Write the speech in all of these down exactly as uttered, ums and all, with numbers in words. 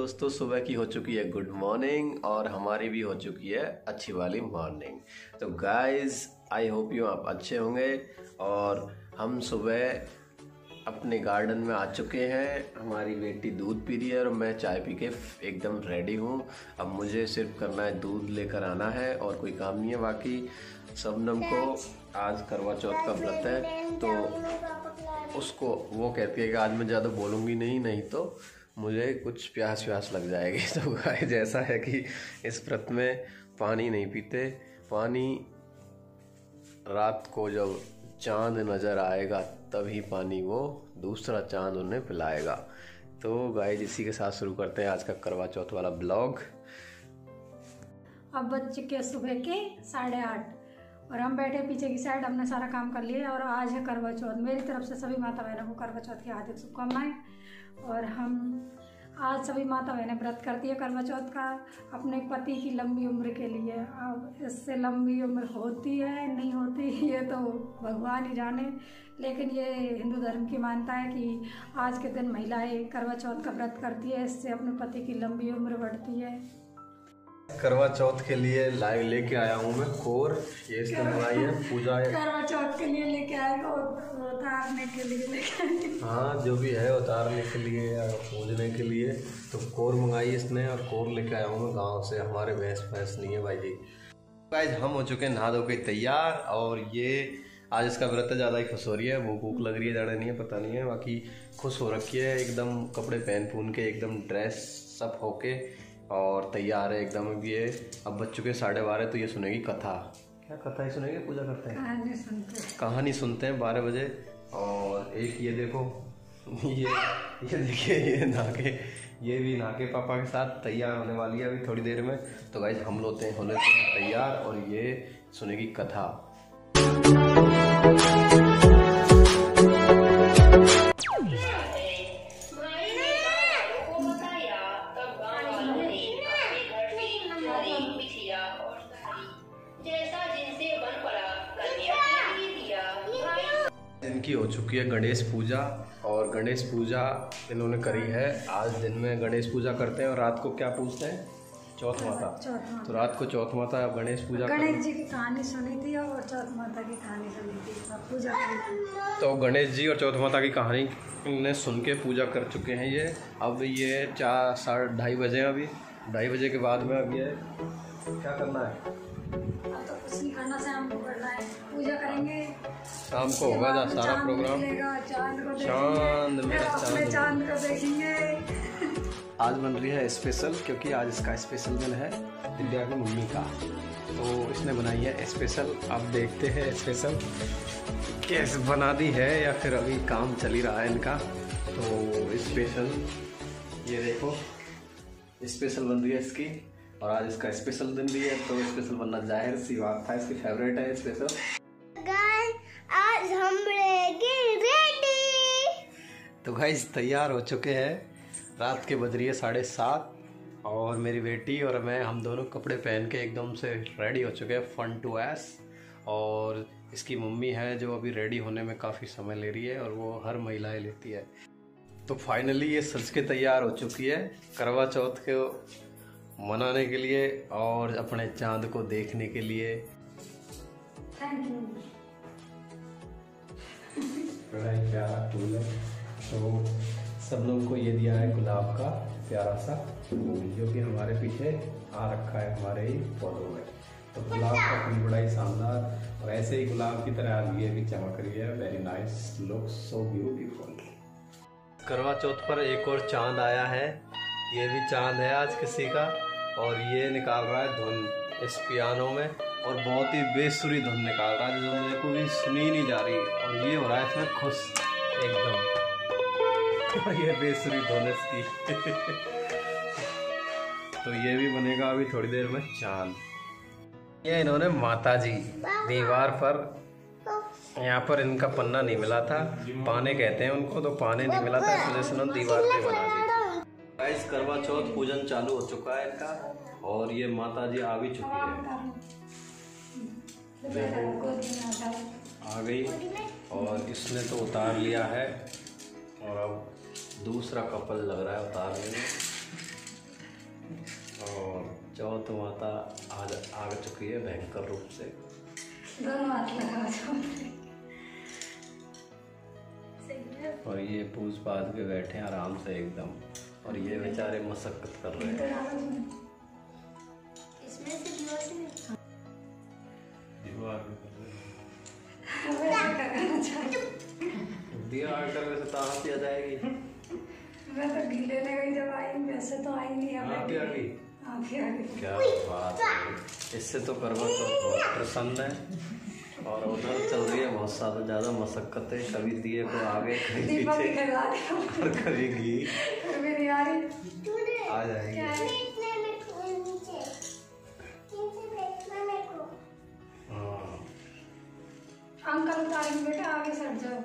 दोस्तों, सुबह की हो चुकी है गुड मॉर्निंग और हमारी भी हो चुकी है अच्छी वाली मॉर्निंग। तो गाइस, आई होप यू आप अच्छे होंगे। और हम सुबह अपने गार्डन में आ चुके हैं। हमारी बेटी दूध पी रही है और मैं चाय पी के एकदम रेडी हूँ। अब मुझे सिर्फ करना है, दूध लेकर आना है और कोई काम नहीं है। बाकी शबनम को आज करवा चौथ का व्रत है, तो उसको वो कहती है कि आज मैं ज़्यादा बोलूँगी नहीं नहीं तो मुझे कुछ प्यास व्यास लग जाएगी। तो गाइस, ऐसा है कि इस व्रत में पानी नहीं पीते। पानी रात को जब चांद नज़र आएगा तभी पानी वो दूसरा चांद उन्हें पिलाएगा। तो गाइस, इसी के साथ शुरू करते हैं आज का करवा चौथ वाला ब्लॉग। अब बज चुके सुबह के साढ़े आठ और हम बैठे पीछे की साइड, हमने सारा काम कर लिया और आज है करवा चौथ। मेरी तरफ से सभी माता बहनों को करवा चौथ की हार्दिक शुभकामनाएं। और हम आज सभी माता बहनें व्रत करती है करवा चौथ का अपने पति की लंबी उम्र के लिए। अब इससे लंबी उम्र होती है नहीं होती ये तो भगवान ही जाने, लेकिन ये हिंदू धर्म की मान्यता है कि आज के दिन महिलाएं करवा चौथ का व्रत करती है, इससे अपने पति की लंबी उम्र बढ़ती है। करवा चौथ के लिए लाइव लेके आया हूँ मैं कोर। ये इसने बनाई है पूजा है। करवा चौथ के लिए लेके आएगा, उतारने के लिए लेके, हाँ जो भी है उतारने के लिए या पूजने के लिए। तो कोर मंगाई इसने और कोर लेके आया हूँ मैं गाँव से। हमारे भैंस भैंस नहीं है भाई जी। गाइस, हम हो चुके हैं नहा धो के तैयार और ये आज इसका व्रत है, ज़्यादा ही खुश हो रही है। वो भूख लग रही है, ज़्यादा नहीं है, पता नहीं है, बाकी खुश हो रखी है एकदम। कपड़े पहन पून के एकदम ड्रेस सब होके और तैयार है एकदम। अब ये अब बज चुके साढ़े बारह, तो ये सुनेगी कथा। क्या कथा ही सुनेगी? पूजा करते हैं, कहानी सुनते हैं कहानी सुनते हैं बारह बजे। और एक ये देखो, ये ये देखिए, ये नहा के ये भी नहा के पापा के साथ तैयार होने वाली है अभी थोड़ी देर में। तो गाइस, हम लोग हो लेते हैं तैयार और ये सुनेगी कथा। इनकी हो चुकी है गणेश पूजा और गणेश पूजा इन्होंने करी है। आज दिन में गणेश पूजा करते हैं और रात को क्या पूजते हैं? चौथ माता। तो रात को चौथ माता अब गणेश पूजा, गणेश जी की कहानी सुनी थी और चौथ माता की कहानी सुनी थी, पूजा करी थी। तो गणेश जी और चौथ माता की कहानी ने सुन के पूजा कर चुके हैं ये। अब ये चार साढ़े ढाई बजे हैं अभी। ढाई बजे के बाद में अब ये क्या करना है? अब तो कुछ नहीं करना, शाम को करना है, पूजा करेंगे। शाम को होगा जा सारा प्रोग्राम। चांद को चांद मेरा चांद चांद को देखेंगे। आज बन रही है स्पेशल, क्योंकि आज इसका स्पेशल दिन है दिव्या की मम्मी का। तो इसने बनाई है स्पेशल। अब देखते हैं स्पेशल कैसे बना दी है या फिर अभी काम चल ही रहा है इनका। तो स्पेशल ये देखो, स्पेशल बन रही है इसकी और आज इसका स्पेशल दिन भी है, तो स्पेशल बनना जाहिर सी बात था, इसकी फेवरेट है स्पेशल। आज हम रेडी। तो गाइस, तैयार हो चुके हैं। रात के बज रही है साढ़े सात और मेरी बेटी और मैं, हम दोनों कपड़े पहन के एकदम से रेडी हो चुके हैं फन टू एस। और इसकी मम्मी है जो अभी रेडी होने में काफ़ी समय ले रही है और वो हर महिलाएं लेती है। तो फाइनली ये सज के तैयार हो चुकी है करवा चौथ को मनाने के लिए और अपने चांद को देखने के लिए। Thank you. बड़ा ही प्यारा फूल है। तो सब लोगों को ये दिया है गुलाब का प्यारा सा फूल, जो कि हमारे पीछे आ रखा है हमारे ही पौधों में। तो गुलाब का फूल बड़ा ही शानदार और ऐसे ही गुलाब की तरह ये भी चमक रही है। Very nice, look so beautiful. Karva Chauth पर एक और चांद आया है। ये भी चांद है आज किसी का और ये निकाल रहा है धुन इस पियानो में और बहुत ही बेसुरी धुन निकाल रहा है जो मेरे को भी सुनी नहीं जा रही। और ये हो रहा है इसमें खुश एकदम। ये बेसुरी धुन इसकी। तो ये भी बनेगा अभी थोड़ी देर में चांद। ये इन्होंने माता जी दीवार पर, यहाँ पर इनका पन्ना नहीं मिला था, पाने कहते हैं उनको, तो पाने नहीं मिला था, इस वजह से उन्होंने दीवार पे बना दी। गाइस, करवा चौथ पूजन चालू हो चुका है इनका और ये माता जी आ भी चुकी है, आ गई और इसने तो उतार लिया है और अब दूसरा कपल लग रहा है उतारने में। और चौथ माता आज आ चुकी है भयंकर रूप से। दोनों हाथ लगा और ये पूछ पाछ के बैठे हैं आराम से एकदम, और ये बेचारे मशक्कत कर रहे हैं। इसमें से दीवार से दीवार में कर रहे हैं। दीवार करने से कहाँ से आ जाएगी? मैं तो ढीले ले गई जब आई, वैसे तो आई नहीं। आप भी आ गई? आप भी आ गई। क्या बात है, इससे तो करवा चौथ बहुत प्रसन्न है। और उधर चल रही है बहुत सारा ज़्यादा मशक्कतें, कभी दिए को आगे कभी पीछे और कभी घी आ जाएगी। हाँ अंकल उतारेंगे बेटा, आगे सट जाओ।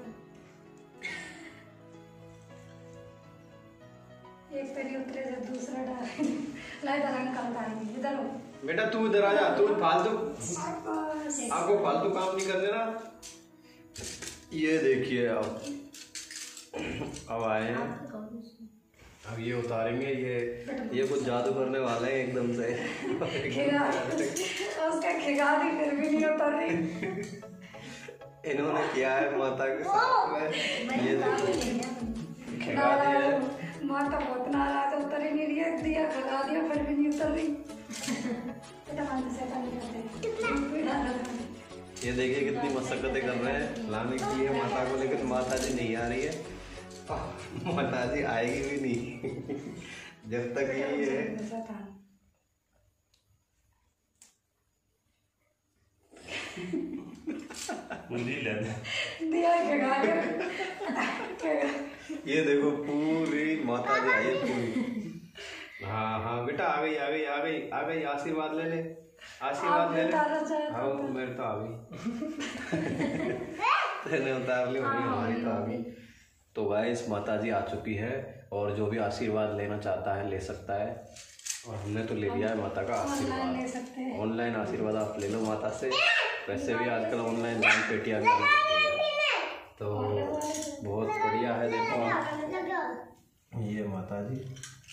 एक पे नहीं उतरे जब दूसरा डालेंगे। ला इधर अंकल उतारेंगे, इधर हो बेटा, तू इधर आ जा, तू फालतू आपको फालतू काम नहीं करने ना। ये देखिए अब अब आए हैं, अब ये उतारेंगे। ये ये कुछ जादू करने वाले हैं एकदम से। उसका खिगा दी फिर भी नहीं उतर रही। इन्होंने किया है माता के साथ में, ये देखो खिगा दिया है। माता बहुत नाराज, उतर ही नहीं रही है, दिया खिगा दिया फिर भी नहीं उतर रही। ये देखिए कितनी मशक्कतें कर रहे हैं लाने के लिए माता को, लेकिन माता जी नहीं आ रही है। माता जी आएगी भी नहीं जब तक ये ये देखो पूरी माता जी आई पूरी। हाँ हाँ बेटा, आ गई आ गई आ गई आ गई, आशीर्वाद ले ले, आशीर्वाद ले ले। हाँ मेरे तो आ गई। तेने उतार ली, हमारी तो आ गई। तो गाइस माता जी आ चुकी है, और जो भी आशीर्वाद लेना चाहता है ले सकता है। और हमने तो ले लिया है माता का आशीर्वाद। ऑनलाइन आशीर्वाद आप ले लो माता से। वैसे भी आजकल ऑनलाइन दान पेटियाँ भी है, तो बहुत बढ़िया है। देखो आप, ये माता जी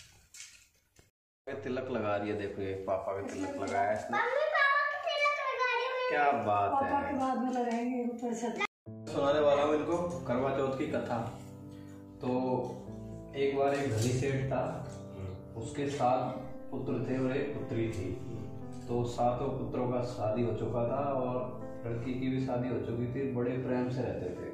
तिलक लगा रही है। देखो ये पापा का तिलक लगाया है इसने, क्या बात है। सुनाने वाला हूँ इनको करवा चौथ की कथा। तो एक बार एक धनी सेठ था, उसके सात पुत्र थे और एक पुत्री थी। तो सातों पुत्रों का शादी हो चुका था और लड़की की भी शादी हो चुकी थी, बड़े प्रेम से रहते थे।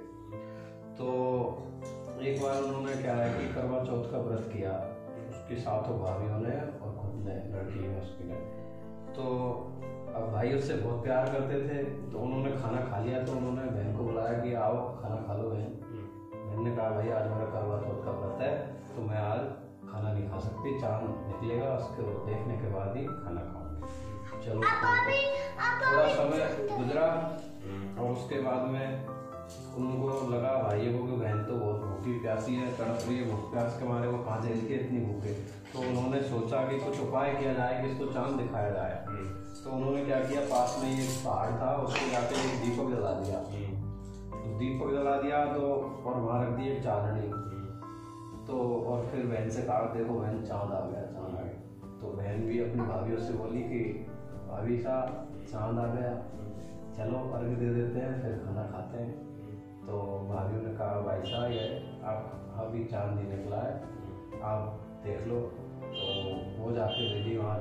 तो एक बार उन्होंने क्या है कि करवा चौथ का व्रत किया, उसकी सातों भाभीयों ने और खुद ने, लड़की ने उसकी ने। तो अब भाई उससे बहुत प्यार करते थे, तो उन्होंने खाना खा लिया। तो उन्होंने बहन को बुलाया कि आओ खाना खा लो बहन। बहन ने कहा भाई आज मेरा करवा चौथ का व्रत है, तो मैं आज खाना नहीं खा सकती, चांद निकलेगा उसके देखने के बाद ही खाना खाऊंगी। चलो थोड़ा समय गुजरा, और उसके बाद में उनको लगा भाइयों को कि बहन तो बहुत भूखी प्यासी है, तड़प रही है, भूख प्यास के मारे वो कहाँ से इसके इतनी भूखे। तो उन्होंने सोचा कि कुछ उपाय किया जाए कि इसको चांद दिखाया जाए। तो उन्होंने क्या किया, पास में एक पहाड़ था, उसको जाके एक दीपक जला दिया। तो दीपक जला दिया तो और वहाँ रख दी एक चांदनी। तो और फिर बहन से कहा देखो बहन चांद आ गया, चांद आ गया। तो बहन भी अपनी भाभीयों से बोली कि भाभी सा चांद आ गया, चलो अर्घ दे देते हैं फिर खाना खाते हैं। तो भाभीयों ने कहा भाई साहब ये आप अभी चांद नहीं निकला है, आप देख लो। तो वो जाके रेडी वहाँ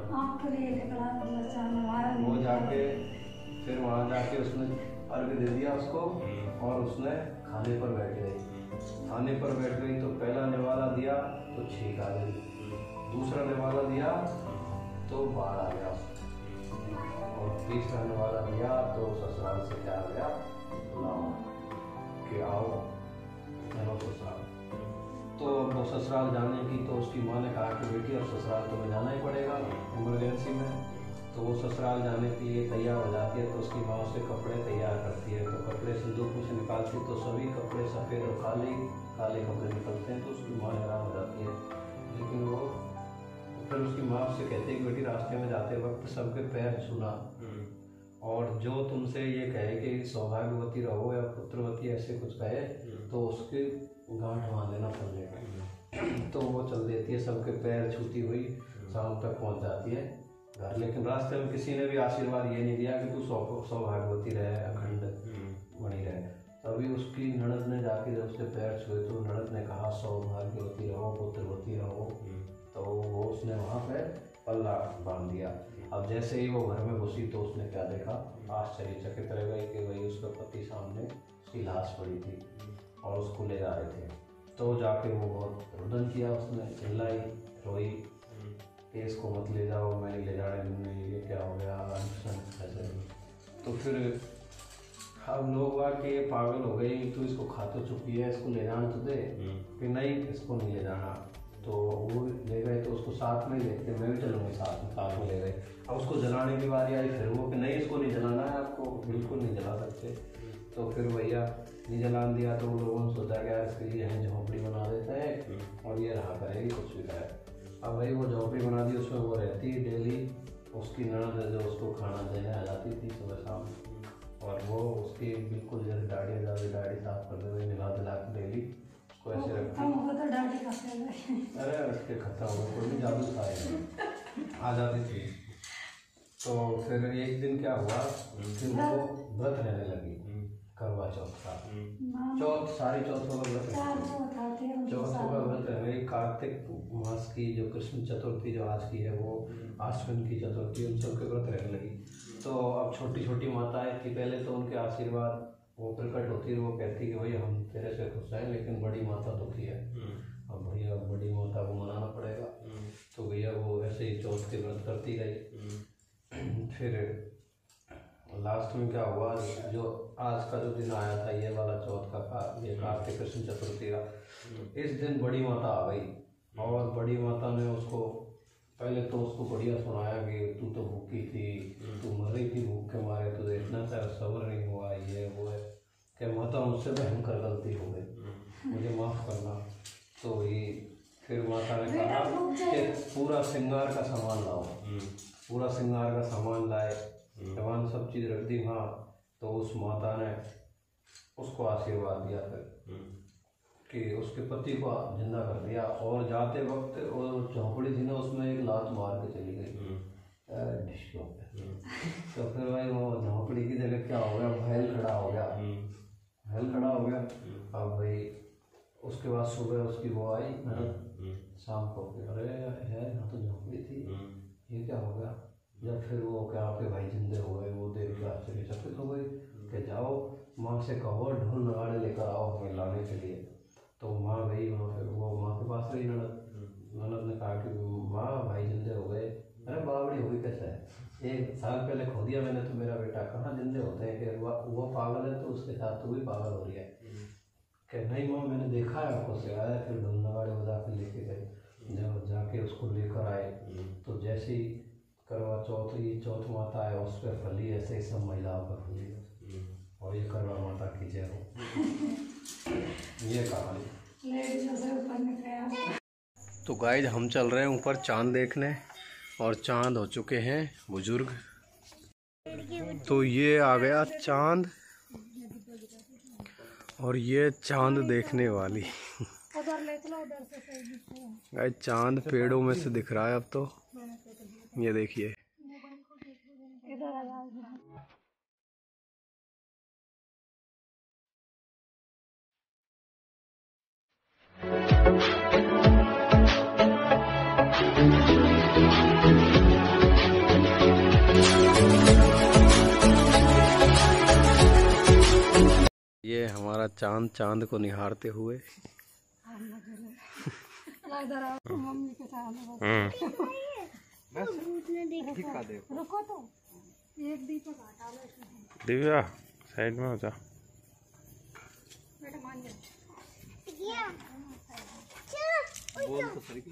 वो जाके फिर वहाँ जाके उसने अर्घ दे दिया उसको, और उसने खाने पर बैठ गई। खाने पर बैठ गई तो पहला निवाला दिया तो छींक आ गई, दूसरा निवाला दिया तो बाढ़ आ गया, और तीसरा निवाला दिया तो ससुराल से क्या आ गया बुलाओ कि आओ चलो ससुराल। तो वो ससुराल जाने की, तो उसकी माँ ने कहा कि बेटी अब ससुराल तुम्हें जाना ही पड़ेगा इमरजेंसी में। तो वो ससुराल जाने के लिए तैयार हो जाती है, तो उसकी माँ उसे कपड़े तैयार करती है। तो कपड़े संदूक में से निकालती है तो सभी कपड़े सफ़ेद और काले काले कपड़े निकलते हैं। तो उसकी माँ हैरान हो जाती है, लेकिन वो फिर उसकी माँ उससे कहती है कि बेटी रास्ते में जाते वक्त सबके पैर छूना, और जो तुमसे ये कहे कि सौभाग्यवती रहो या पुत्रवती ऐसे कुछ कहे तो उसके गांठ बांध लेना पड़ेगा। तो वो चल देती है, सबके पैर छूती हुई शाम तक पहुंच जाती है घर। लेकिन रास्ते में किसी ने भी आशीर्वाद ये नहीं दिया कि तू सौ सौभाग्यवती रहे, अखंड बनी रहे। तभी उसकी ननद ने जाके जब उसके पैर छुए तो ननद ने कहा सौभाग्यवती रहो, पुत्रवती रहो। तो वो उसने वहाँ पे पल्ला बांध दिया। अब जैसे ही वो घर में घुसी तो उसने क्या देखा, आश्चर्यचकित रह गई कि भाई उसका पति सामने उसकी लाश पड़ी थी और उसको ले जा रहे थे। तो जाके वो बहुत रुदन किया, उसने चिल्लाई, रोई कि इसको मत ले जाओ, मैं नहीं ले जाने दूँगी, ये क्या हो गया ऐसे। तो फिर हम लोग हुआ कि ये पागल हो गई, तो इसको खा तो चुकी है, इसको ले जाना तो दे। कि नहीं इसको नहीं ले जाना। तो वो ले गए तो उसको साथ में लेते, मैं भी चलूँगी साथ में, साथ में ले गए। अब उसको जलाने की बारी आई, फिर वो कि नहीं इसको नहीं जलाना है, आपको बिल्कुल नहीं जला सकते। तो फिर भैया नहीं जलान दिया तो लोगों ने सोचा कि इसके लिए हम झोंपड़ी बना देते हैं और ये रहा करेगी कुछ भी करे। अब भाई वो झोंपड़ी बना दी, उसमें वो रहती डेली। उसकी ननद जो उसको खाना देने आ जाती थी सुबह शाम, और वो उसकी बिल्कुल जैसे दाढ़ी जाती दाढ़ी साफ करते हुए मिला दिला के डेली उसको ऐसे रखती। अरे उसके खत्म हो गए, कोई भी जादू था आ जाती थी। तो फिर एक दिन क्या हुआ, फिर वो व्रत रहने लगी करवा चौथ का। चौथ सारी चौथों का व्रत चौथों का व्रत है। कार्तिक मास की जो कृष्ण चतुर्थी जो आज की है, वो आश्विन की चतुर्थी, उन सब के व्रत रहने लगी। तो अब छोटी छोटी माताएं थी पहले, तो उनके आशीर्वाद वो प्रकट होती है, वो कहती कि भाई हम तेरे से खुश हैं, लेकिन बड़ी माता दुखी है, अब भैया बड़ी माता को मनाना पड़ेगा। तो भैया वो ऐसे ही चौथ के व्रत करती रही। फिर लास्ट में क्या हुआ, जो आज का जो दिन आया था ये वाला चौथ का, ये कार्तिक कृष्ण चतुर्थी का, इस दिन बड़ी माता आ गई। और बड़ी माता ने उसको पहले तो उसको बढ़िया सुनाया कि तू तो भूखी थी, तू मर रही थी भूख के मारे, तुझे इतना सा सब्र नहीं हुआ, ये वो है क्या माता मुझसे भयंकर गलती हो गई, मुझे माफ़ करना। तो ये फिर माता ने कहा कि पूरा श्रृंगार का सामान लाओ। पूरा श्रृंगार का सामान लाए, जवान सब चीज़ रख दी वहाँ। तो उस माता ने उसको आशीर्वाद दिया फिर कि उसके पति को जिंदा कर दिया। और जाते वक्त वो झोंपड़ी थी ना, उसमें एक लात मार के चली गई डिशों पे। तो फिर भाई वो झोंपड़ी की जगह क्या हो गया, महल खड़ा हो गया, महल खड़ा हो गया। अब भाई उसके बाद सुबह उसकी वो आई शाम को, अरे यार यहाँ तो झोंपड़ी थी, ये क्या हो गया। जब फिर वो क्या आपके भाई जिंदे हो गए, वो देख के आश्चर्यचकित हो गई कि जाओ माँ से कहो ढोल नगाड़े लेकर आओ हमें लाने के लिए। तो माँ गई वहाँ पे, वो माँ के पास रही ननद। ननद ने कहा कि माँ भाई जिंदे हो गए। अरे बावड़ी हुई कैसे है, एक साल पहले खो दिया मैंने तो मेरा बेटा, कहाँ जिंदे होते हैं कि वो वो पागल है तो उसके साथ तो भी पागल हो रही है। कि नहीं माँ मैंने देखा है आपको से आया। फिर ढोल नगाड़े बजा के लेके गए, जब जाके उसको लेकर आए तो जैसे ही करवा चौथ, ये चौथ माता है उस पर फली, ऐसे ही सब महिलाओं पर फली। और ये करवा माता की जय हो। ये कहानी। तो गाइस हम चल रहे हैं ऊपर चांद देखने, और चांद हो चुके हैं बुजुर्ग। तो ये आ गया चांद, और ये चांद देखने वाली गाइस चांद पेड़ों में से दिख रहा है अब तो। ये देखिए ये हमारा चांद चांद को निहारते हुए। मम्मी के साथ रुको तो एक दीपक हटा लो। दिव्या साइड में हो जा। बेटा मान जा। बोल तो सही।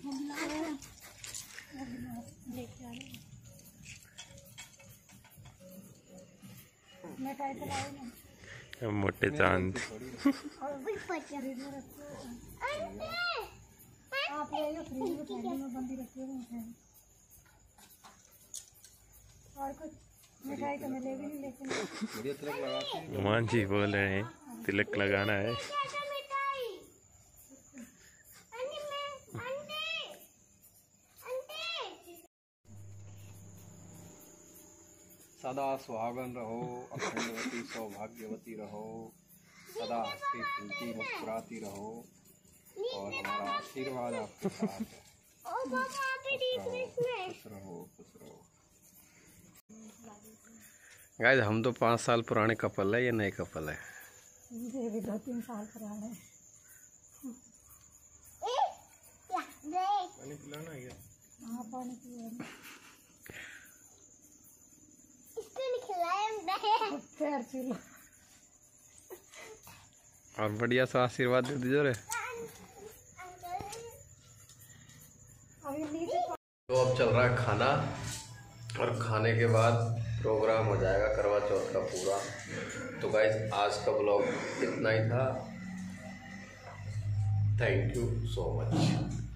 मोटे चांद आप ले लो फ्रिज में ठंडी में बंदी रखिए। और कुछ मिठाई तो मैं ले भी नहीं, लेकिन गुमान जी बोल रहे हैं तिलक लगाना है। सदा सुहागन रहो, अखंडवती सौभाग्यवती रहो, सदा हंसती खिलती मुस्कुराती रहो और हमारा आशीर्वाद आपके साथ है। खुश रहो, खुश रहो। गाइस हम तो पाँच साल पुराने कपल है, ये नए कपल है। ये भी दो तीन साल पुराने। पानी पिलाना है क्या? हाँ पानी पियो। पैर छूलो और बढ़िया सा आशीर्वाद दे दीजिए रे। अभी नीचे तो अब चल रहा है खाना और खाने के बाद प्रोग्राम हो जाएगा करवा चौथ का पूरा। तो गाइस आज का ब्लॉग इतना ही था। Thank you so much.